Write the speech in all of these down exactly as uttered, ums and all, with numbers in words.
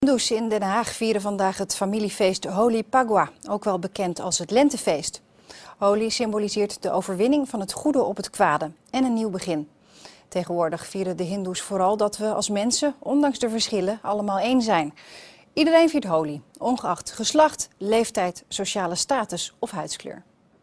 Hindoes in Den Haag vieren vandaag het familiefeest Holi Phagwah, ook wel bekend als het lentefeest. Holi symboliseert de overwinning van het goede op het kwade en een nieuw begin. Tegenwoordig vieren de Hindoes vooral dat we als mensen, ondanks de verschillen, allemaal één zijn. Iedereen viert Holi, ongeacht geslacht, leeftijd, sociale status of huidskleur.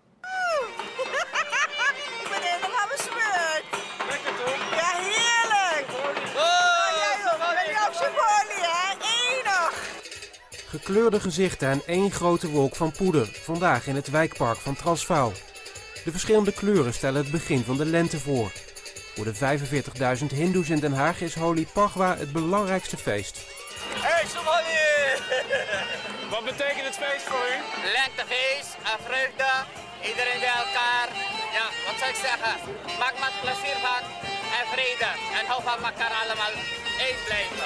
Ik ben helemaal besmeurd. Lekker toch? Ja, heerlijk. Oh, jij ook. Ben je ook zo'n Holi, hè? Enig. Gekleurde gezichten en één grote wolk van poeder, vandaag in het wijkpark van Transvaal. De verschillende kleuren stellen het begin van de lente voor. Voor de vijfenveertigduizend Hindoes in Den Haag is Holi Phagwah het belangrijkste feest. Hey, Somali! Wat betekent het feest voor u? Lentefeest, vreugde, iedereen bij elkaar. Ja, wat zou ik zeggen? Maak maar plezier van en vrede. En hou van elkaar allemaal één blijven.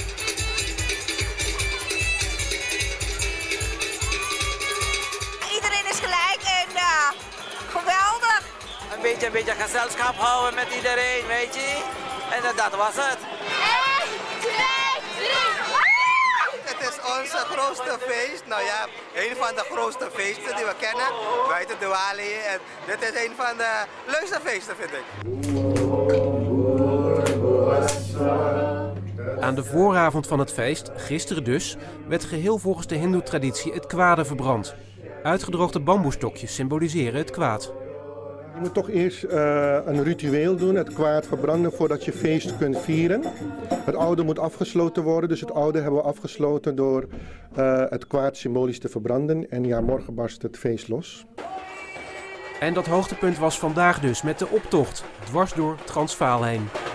Iedereen is gelijk en uh, geweldig. Een beetje, een beetje gezelschap houden met iedereen, weet je. En dat was het. één, twee, drie. Het is ons grootste feest. Nou ja, een van de grootste feesten die we kennen. Buiten Diwali. En dit is een van de leukste feesten, vind ik. Aan de vooravond van het feest, gisteren dus, werd geheel volgens de hindoe-traditie het kwade verbrand. Uitgedroogde bamboestokjes symboliseren het kwaad. Je moet toch eerst uh, een ritueel doen, het kwaad verbranden, voordat je feest kunt vieren. Het oude moet afgesloten worden, dus het oude hebben we afgesloten door uh, het kwaad symbolisch te verbranden. En ja, morgen barst het feest los. En dat hoogtepunt was vandaag dus met de optocht, dwars door Transvaal heen.